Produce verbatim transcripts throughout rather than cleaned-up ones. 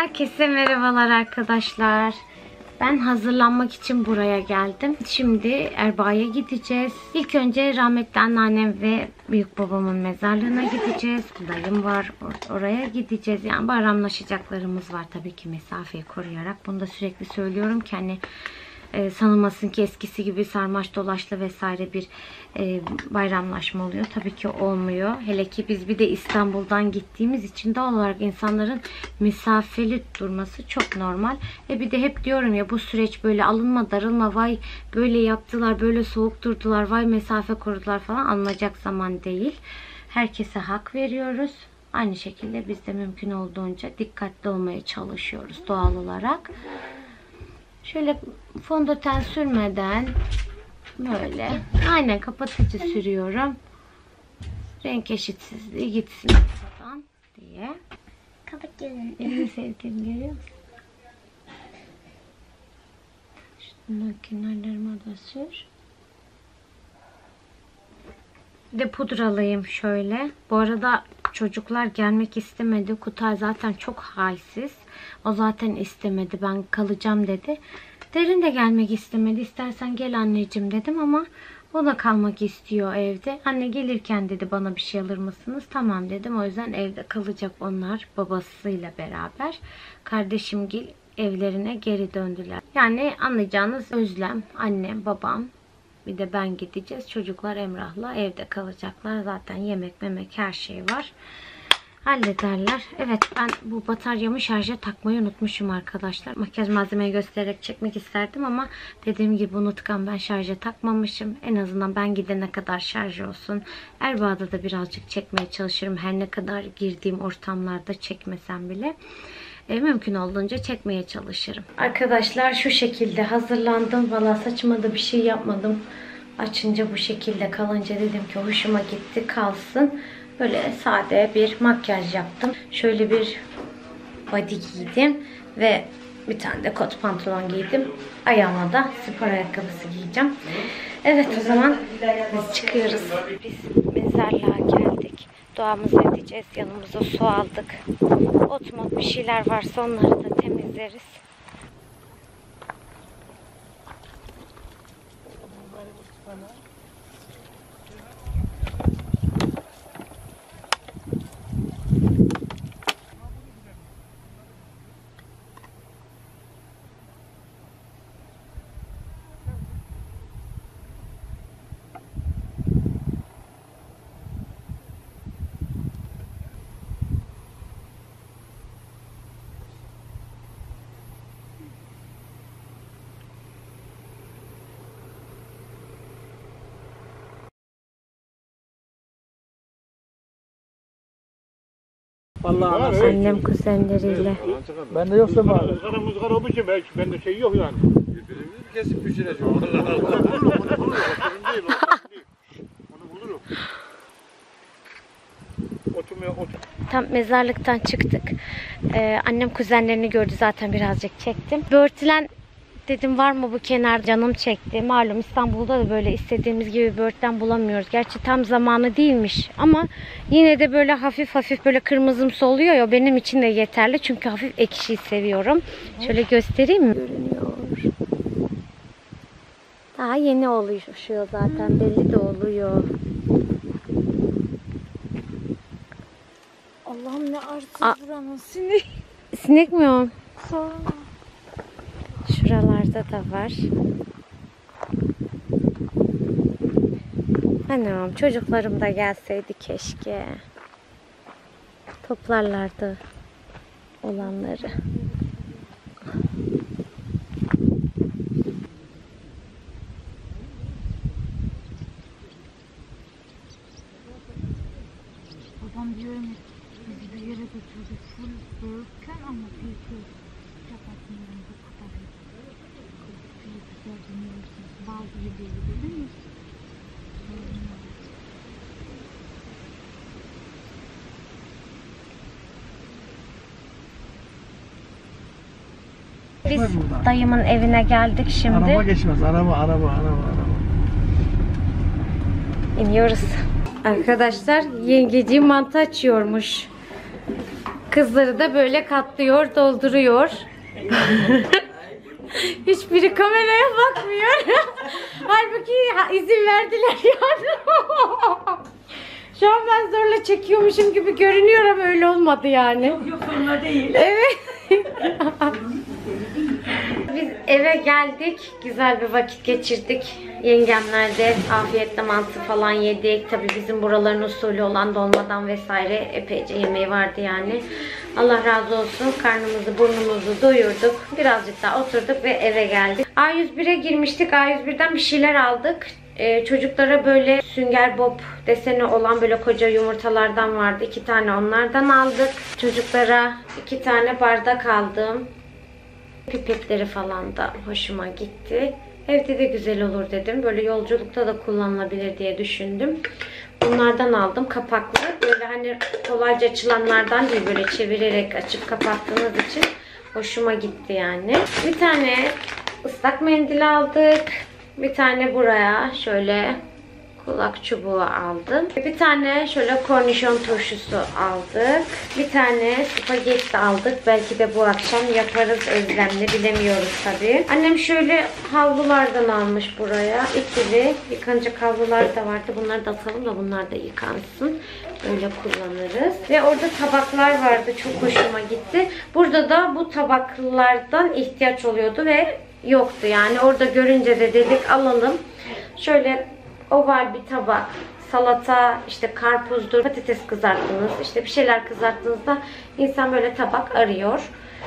Herkese merhabalar arkadaşlar. Ben hazırlanmak için buraya geldim. Şimdi Erbaa'ya gideceğiz. İlk önce rahmetli anneannem ve büyük babamın mezarlığına gideceğiz. Dayım var. Oraya gideceğiz. Yani bayramlaşacaklarımız var tabii ki, mesafeyi koruyarak. Bunu da sürekli söylüyorum ki hani e, sanılmasın ki eskisi gibi sarmaş dolaşlı vesaire bir e, bayramlaşma oluyor. Tabii ki olmuyor. Hele ki biz bir de İstanbul'dan gittiğimiz için doğal olarak insanların mesafeli durması çok normal. Ve bir de hep diyorum ya, bu süreç böyle alınma darılma, vay böyle yaptılar, böyle soğuk durdular, vay mesafe korudular falan, alınacak zaman değil. Herkese hak veriyoruz. Aynı şekilde biz de mümkün olduğunca dikkatli olmaya çalışıyoruz doğal olarak. Şöyle fondöten sürmeden böyle aynen kapatıcı sürüyorum. Renk eşitsizliği gitsin falan diye. Kapat gözünü. Elini sevdiğimi görüyor musun? Şundan kenarlarıma da sür. Bir de pudralayayım şöyle. Bu arada çocuklar gelmek istemedi. Kutay zaten çok halsiz. O zaten istemedi. Ben kalacağım dedi. Derin de gelmek istemedi. İstersen gel anneciğim dedim ama o da kalmak istiyor evde. Anne gelirken dedi bana bir şey alır mısınız? Tamam dedim. O yüzden evde kalacak onlar babasıyla beraber. Kardeşimgil evlerine geri döndüler. Yani anlayacağınız özlem. Annem, babam, bir de ben gideceğiz. Çocuklar Emrah'la evde kalacaklar. Zaten yemek memek her şey var. Hallederler. Evet, ben bu bataryamı şarja takmayı unutmuşum arkadaşlar. Makyaj malzemeyi göstererek çekmek isterdim ama dediğim gibi unutkan, ben şarja takmamışım. En azından ben gidene kadar şarj olsun. Erbaa'da da birazcık çekmeye çalışırım. Her ne kadar girdiğim ortamlarda çekmesem bile. E, mümkün olduğunca çekmeye çalışırım. Arkadaşlar şu şekilde hazırlandım. Valla saçıma da bir şey yapmadım. Açınca bu şekilde kalınca dedim ki hoşuma gitti, kalsın. Böyle sade bir makyaj yaptım. Şöyle bir body giydim ve bir tane de kot pantolon giydim. Ayağıma da spor ayakkabısı giyeceğim. Evet, o zaman biz çıkıyoruz. Biz mezarlığa geldik. Duamızı edeceğiz. Yanımıza su aldık. Ot mot bir şeyler varsa onları da temizleriz. Vallahi Annem kuzenleriyle. ben de yoksa bari. Mızgara mızgara olduğu için belki bende şey yok yani. Birbirimizi kesip pişireceğiz. Onu bulurum, onu bulurum. Sorun değil, o sorun değil. Onu bulurum. Oturmaya otur. Tam mezarlıktan çıktık. Ee, annem kuzenlerini gördü, zaten birazcık çektim. Börtülen dedim var mı bu kenar, canım çekti. Malum İstanbul'da da böyle istediğimiz gibi börtlen bulamıyoruz. Gerçi tam zamanı değilmiş ama yine de böyle hafif hafif böyle kırmızımsı oluyor ya, benim için de yeterli. Çünkü hafif ekşiyi seviyorum. Şöyle göstereyim mi? Görünüyor. Daha yeni oluşuyor zaten, belli de oluyor. Allah'ım ne arsız Aa. buranın, sinek. Sinek mi o? Sonra. Şuralarda da var. Anam, çocuklarım da gelseydi keşke. Toplarlardı olanları. Babam diyorum ya, bizi bir yere götürdü. Full böğürtlen ama bir kız. Kapatmıyorum bu kadar. Şöyle güzel dinliyorsunuz. Bazı gibi değil mi? Biz dayımın evine geldik şimdi. Araba geçmez. Araba, araba, araba, araba. İniyoruz. Arkadaşlar yengeciğim mantı açıyormuş. Kızları da böyle katlıyor, dolduruyor. Hiçbiri kameraya bakmıyor. Halbuki izin verdiler yani. Şu an ben zorla çekiyormuşum gibi görünüyor ama öyle olmadı yani. Yok yok zorla değil. Evet. Biz eve geldik. Güzel bir vakit geçirdik. Yengemlerde afiyetle mantı falan yedik. Tabii bizim buraların usulü olan dolmadan vesaire epeyce yemeği vardı yani. Allah razı olsun. Karnımızı burnumuzu doyurduk. Birazcık daha oturduk ve eve geldik. A yüz bire girmiştik. A yüz birden bir şeyler aldık. Ee, çocuklara böyle sünger bob deseni olan böyle koca yumurtalardan vardı. İki tane onlardan aldık. Çocuklara iki tane bardak aldım. Pipetleri falan da hoşuma gitti. Evde de güzel olur dedim. Böyle yolculukta da kullanılabilir diye düşündüm. Bunlardan aldım. Kapaklı. Böyle hani kolayca açılanlardan değil. Böyle çevirerek açıp kapattığınız için hoşuma gitti yani. Bir tane ıslak mendil aldık. Bir tane buraya şöyle kulak çubuğu aldım. Bir tane şöyle kornişon turşusu aldık. Bir tane spagetti aldık. Belki de bu akşam yaparız özlemle. Bilemiyoruz tabii. Annem şöyle havlulardan almış buraya. İkili yıkanacak havlular da vardı. Bunları da atalım da bunlar da yıkansın. Öyle kullanırız. Ve orada tabaklar vardı. Çok hoşuma gitti. Burada da bu tabaklardan ihtiyaç oluyordu ve yoktu yani. Orada görünce de dedik alalım. Şöyle oval bir tabak, salata, işte karpuzdur, patates kızarttınız, işte bir şeyler kızarttığınızda insan böyle tabak arıyor.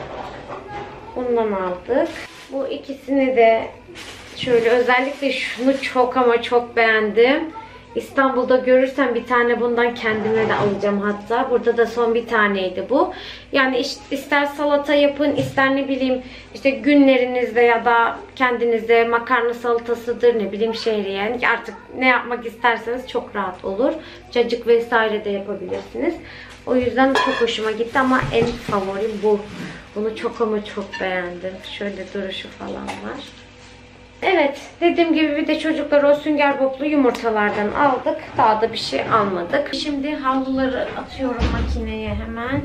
Bundan aldık. Bu ikisini de şöyle, özellikle şunu çok ama çok beğendim. İstanbul'da görürsem bir tane bundan kendime de alacağım hatta. Burada da son bir taneydi bu. Yani ister salata yapın, ister ne bileyim işte günlerinizde ya da kendinize makarna salatasıdır, ne bileyim şehriye. Artık ne yapmak isterseniz çok rahat olur. Cacık vesaire de yapabilirsiniz. O yüzden çok hoşuma gitti ama en favorim bu. Bunu çok ama çok beğendim. Şöyle duruşu falan var. Evet, dediğim gibi bir de çocuklar o sünger boblu yumurtalardan aldık. Daha da bir şey almadık. Şimdi havluları atıyorum makineye hemen.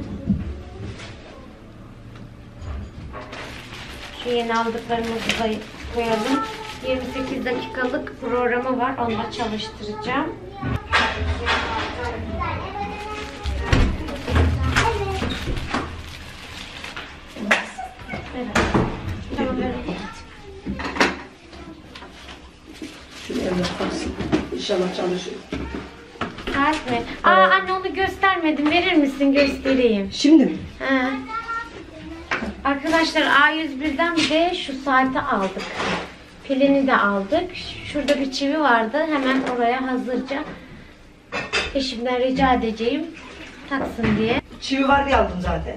Şu yeni aldıklarımızı da koyalım. yirmi sekiz dakikalık programı var. Onu da çalıştıracağım. Evet. Tamam, evet. İnşallah çalışıyor. Saat mi? Aa anne onu göstermedim. Verir misin? Göstereyim. Şimdi mi? He. Arkadaşlar A yüz birden bir de şu saati aldık. Pilini de aldık. Şurada bir çivi vardı. Hemen oraya hazırca eşimden rica edeceğim taksın diye. Çivi var diye aldım zaten.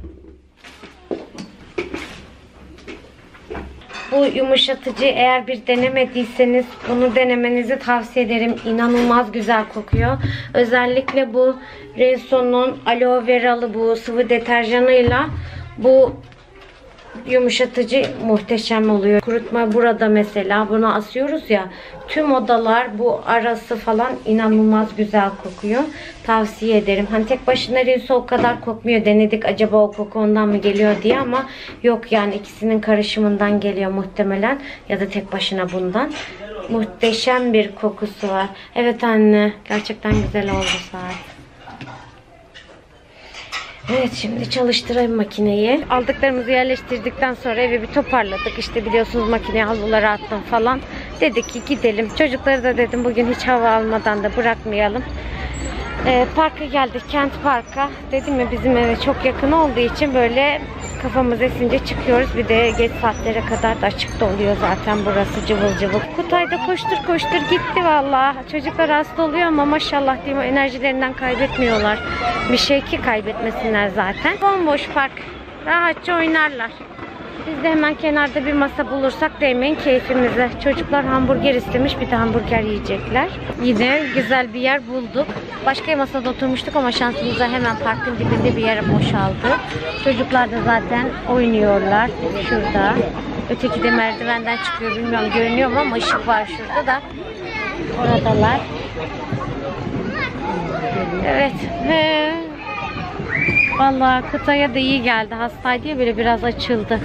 Bu yumuşatıcı eğer bir denemediyseniz bunu denemenizi tavsiye ederim. İnanılmaz güzel kokuyor. Özellikle bu Rinso'nun aloe veralı bu sıvı deterjanıyla bu yumuşatıcı muhteşem oluyor. Kurutma burada mesela bunu asıyoruz ya, tüm odalar bu arası falan inanılmaz güzel kokuyor. Tavsiye ederim. Hani tek başına Rinso o kadar kokmuyor. Denedik acaba o koku ondan mı geliyor diye ama yok yani ikisinin karışımından geliyor muhtemelen ya da tek başına bundan. Muhteşem bir kokusu var. Evet anne, gerçekten güzel oldu saat. Evet, şimdi çalıştırayım makineyi. Aldıklarımızı yerleştirdikten sonra evi bir toparladık. İşte biliyorsunuz makineye havluları attım falan. Dedik ki gidelim. Çocukları da dedim bugün hiç hava almadan da bırakmayalım. Ee, parka geldik, kent parka. Dedim ya bizim eve çok yakın olduğu için böyle kafamız esince çıkıyoruz. Bir de geç saatlere kadar da açık da oluyor zaten burası, cıvıl cıvıl. Kutay'da koştur koştur gitti vallahi. Çocuklar hasta oluyor ama maşallah diyeyim enerjilerinden kaybetmiyorlar. Bir şey ki kaybetmesinler zaten. Bomboş park. Rahatça oynarlar. Biz de hemen kenarda bir masa bulursak değmeyin keyfimize. Çocuklar hamburger istemiş, bir de hamburger yiyecekler. Yine güzel bir yer bulduk. Başka masada oturmuştuk ama şansımıza hemen parkın dibinde bir yer boşaldı. Çocuklar da zaten oynuyorlar şurada. Öteki de merdivenden çıkıyor, bilmiyorum görünüyor mu ama ışık var şurada da. Oradalar. Evet. He. Vallahi kıtaya da iyi geldi. Hastaydı ya, böyle biraz açıldı.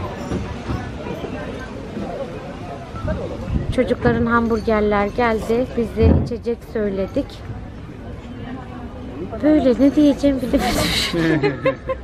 Çocukların hamburgerler geldi. Biz de içecek söyledik. Böyle ne diyeceğim bilemedim.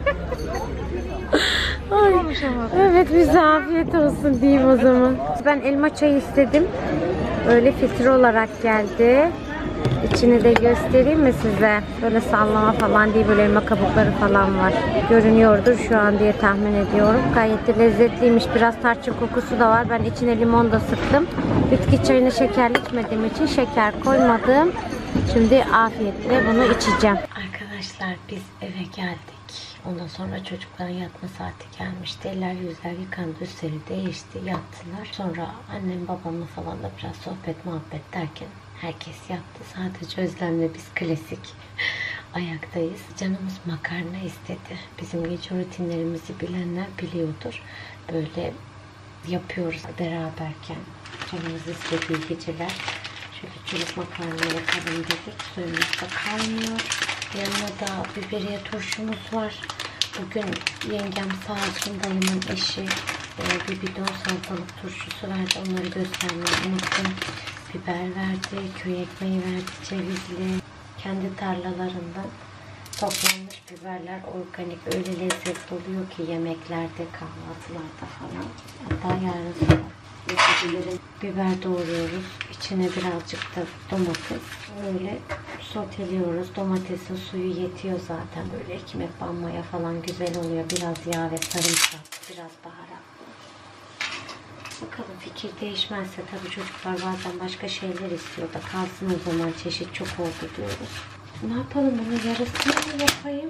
Ay, evet, bize afiyet olsun diyeyim o zaman. Ben elma çayı istedim. Öyle filtre olarak geldi. İçini de göstereyim mi size? Böyle sallama falan değil, böyle elma kabukları falan var. Görünüyordur şu an diye tahmin ediyorum. Gayet de lezzetliymiş. Biraz tarçın kokusu da var. Ben içine limon da sıktım. Bitki çayını şekerli içmediğim için şeker koymadım. Şimdi afiyetle bunu içeceğim. Arkadaşlar biz eve geldik. Ondan sonra çocukların yatma saati gelmişti. Eller yüzler yıkandı, üstleri değişti, yattılar. Sonra annem babamla falan da biraz sohbet muhabbet derken herkes yattı. Sadece Özlem'le biz klasik ayaktayız. Canımız makarna istedi. Bizim gece rutinlerimizi bilenler biliyordur. Böyle yapıyoruz beraberken. Canımız istediği geceler. Şöyle çürük makarna yapalım dedik. Suyumuz da kaynıyor. Yanına da biberiye turşumuz var. Bugün yengem sağ olsun, dayımın eşi e, bir bidon salatalık turşusu verdi. Onları göstermeyi unuttum. Biber verdi, köy ekmeği verdi, cevizli. Kendi tarlalarından toplanmış biberler, organik, öyle lezzetli oluyor ki yemeklerde, kahvaltılarda falan. Hatta yarın sabah biber doğruyoruz. İçine birazcık da domates. Böyle soteliyoruz. Domatesin suyu yetiyor zaten. Böyle ekmek banmaya falan güzel oluyor. Biraz yağ ve sarımsak, biraz baharat. Bakalım fikir değişmezse, tabii çocuklar bazen başka şeyler istiyor da kalsın o zaman, çeşit çok oldu diyoruz. Ne yapalım, bunu yarısını mı yapayım?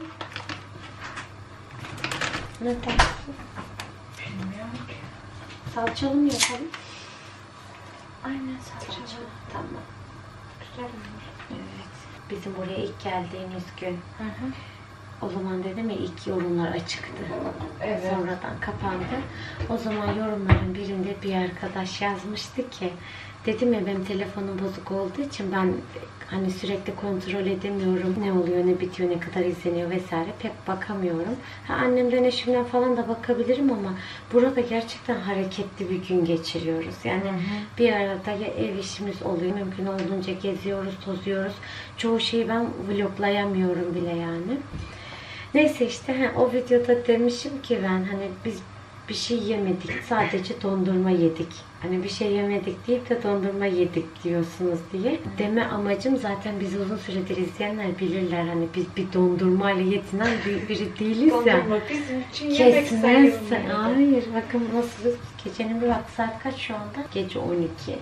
Ne dersin? Bilmiyorum ki. Salçalı mı yapalım? Aynen salçalı. Tamam. Güzel olur. Evet. Bizim buraya ilk geldiğimiz gün. Hı hı. O zaman dedim ya, ilk yorumlar açıktı. Evet. Sonradan kapandı. O zaman yorumların birinde bir arkadaş yazmıştı ki, dedim ya benim telefonum bozuk olduğu için ben hani sürekli kontrol edemiyorum. Ne oluyor, ne bitiyor, ne kadar izleniyor vesaire, pek bakamıyorum. Ha, annemden, eşimden falan da bakabilirim ama burada gerçekten hareketli bir gün geçiriyoruz. Yani hı hı. Bir arada ya ev işimiz oluyor, mümkün olduğunca geziyoruz, tozuyoruz. Çoğu şeyi ben vloglayamıyorum bile yani. Neyse işte he, o videoda demişim ki ben hani biz bir şey yemedik, sadece dondurma yedik. Hani bir şey yemedik deyip de dondurma yedik diyorsunuz diye. Deme amacım, zaten bizi uzun süredir izleyenler bilirler. Hani biz bir dondurmayla yetinen bir, biri değiliz ya. Dondurma bizim için yemek Kesinlikle. Hayır, bakın nasılız. Gecenin bir vakti, saat kaç şu anda? Gece on iki.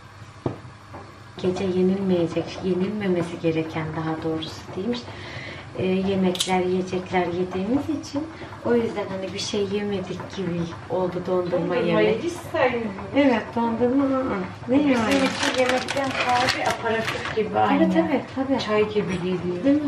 Gece yenilmeyecek, yenilmemesi gereken daha doğrusu değilmiş. E, yemekler, yiyecekler yediğimiz için o yüzden hani bir şey yemedik gibi oldu dondurma yemek. hiç saymıyorum. Evet, dondurma ı-ı. Ne Bizim yani? için yemekten sadece aparatif gibi aynı. Evet evet tabii. Çay gibi geliyor. Değil mi?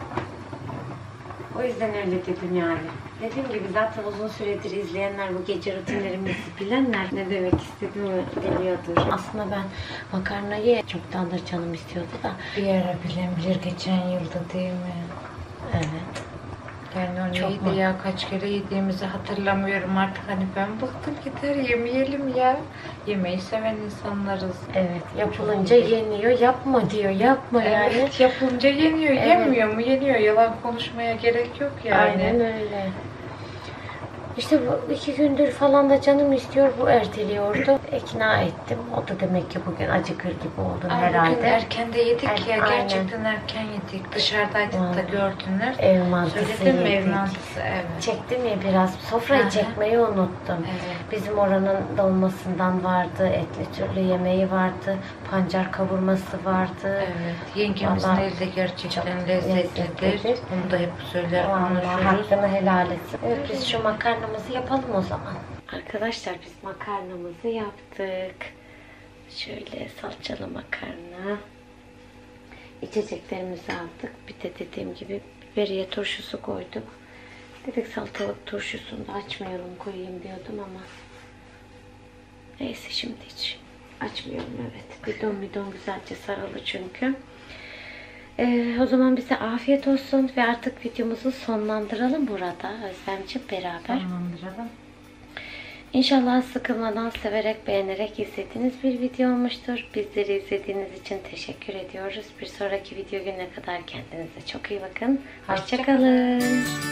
O yüzden öyle dedim yani. Dediğim gibi zaten uzun süredir izleyenler, bu gece rutinlerimizi bilenler ne demek istediğimi biliyordur. Aslında ben makarnayı çoktandır canım istiyordu da. Bir ara bilen bilir, geçen yılda değil mi? Evet. Yani o Çok neydi mu? ya, kaç kere yediğimizi hatırlamıyorum artık. Hani ben bıktım, gider yemeyelim ya. Yemeği seven insanlarız. Evet, yapılınca yeniyor, yapma diyor, yapma yani. Evet, yapılınca yeniyor. Evet. Yemiyor mu? Yeniyor. Yalan konuşmaya gerek yok yani. Aynen öyle. İşte bu iki gündür falan da canım istiyor, bu erteliyordu. İkna ettim. O da demek ki bugün acıkır gibi oldu Ama herhalde. bugün erken de yedik Er- ya. aynen. Gerçekten erken yedik. Dışarıdaydık da Aynen. gördüler. Ev mantısı Söyledim mi ev yedik. mantısı? Evet. Çektim ya biraz. Sofrayı Hı hı. çekmeyi unuttum. Evet. Bizim oranın dolmasından vardı, etli türlü yemeği vardı, pancar kavurması vardı. Evet. Yengemizin Vallahi eli de gerçekten çok lezzetlidir. lezzetlidir. Bunu da hep söyler, Vallahi konuşuruz. hakkını helal etsin. Evet, biz şu makarnamızı yapalım o zaman. Arkadaşlar biz makarnamızı yaptık. Şöyle salçalı makarna. İçeceklerimizi aldık. Bir de dediğim gibi biberiye turşusu koyduk. Dedik salatalık turşusunu da açmayalım, koyayım diyordum ama neyse şimdi hiç açmıyorum, evet. Bidon bidon güzelce sarılı çünkü. Ee, o zaman bize afiyet olsun ve artık videomuzu sonlandıralım burada Özlemciğim beraber. Sonlandıralım. İnşallah sıkılmadan, severek, beğenerek izlediğiniz bir video olmuştur. Bizleri izlediğiniz için teşekkür ediyoruz. Bir sonraki video gününe kadar kendinize çok iyi bakın. Hoşça kalın.